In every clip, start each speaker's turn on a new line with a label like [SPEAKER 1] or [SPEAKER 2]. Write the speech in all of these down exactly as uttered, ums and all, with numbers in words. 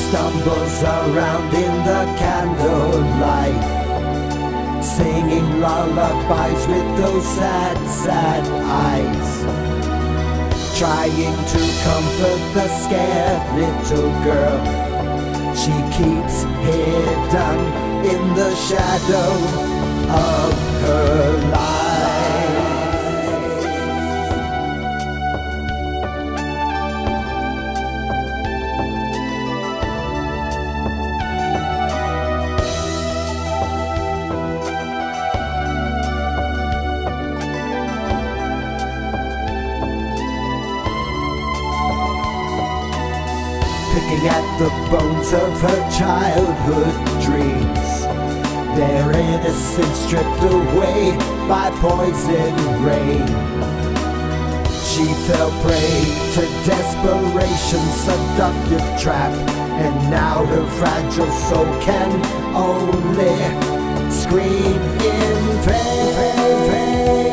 [SPEAKER 1] stumbles around in the candlelight, singing lullabies with those sad, sad eyes, trying to comfort the scared little girl. She keeps hidden in the shadow of her life. Picking at the bones of her childhood dreams, their innocence stripped away by poison rain. She fell prey to desperation's seductive trap, and now her fragile soul can only scream in vain.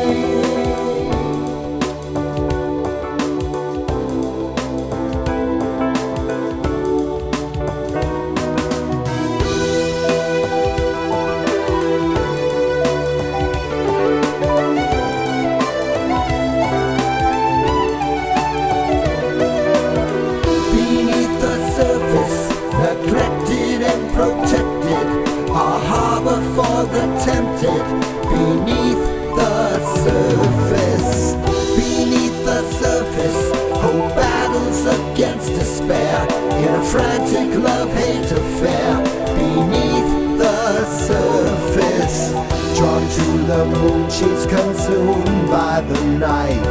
[SPEAKER 1] Neglected and protected, a harbor for the tempted. Beneath the surface, beneath the surface, hope battles against despair in a frantic love-hate affair. Beneath the surface, drawn to the moon, she's consumed by the night,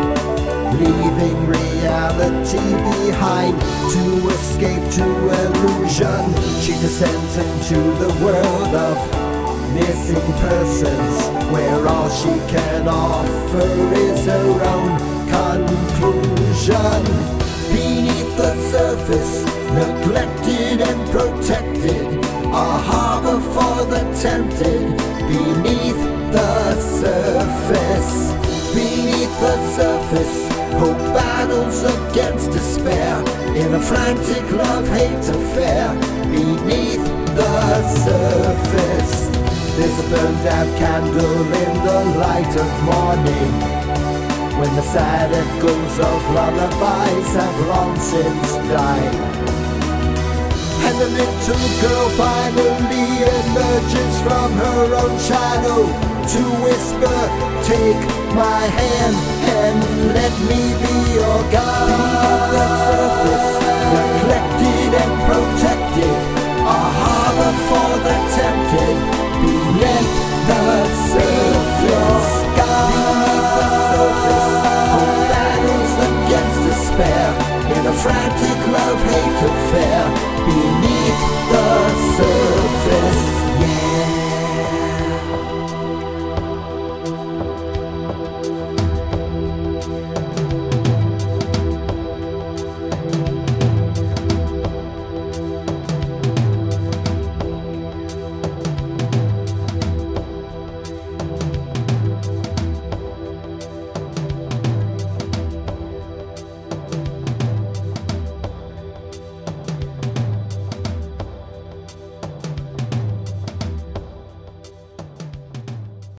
[SPEAKER 1] leaving reality behind to escape to illusion. She descends into the world of missing persons, where all she can offer is her own conclusion. Beneath the surface, neglected and protected, a harbor for the tempted. Beneath the surface, beneath the surface, hope battles against despair in a frantic love-hate affair. Beneath the surface, there's a burned-out candle in the light of morning, when the sad echoes of lullabies have long since died, and the little girl finally emerges from her own shadow to whisper, "Take my hand and let me be your guide." Beneath the surface, neglected and protected, a harbor for the tempted. Beneath the surface, beneath the surface, hope battles against despair in a frantic love-hate affair. Beneath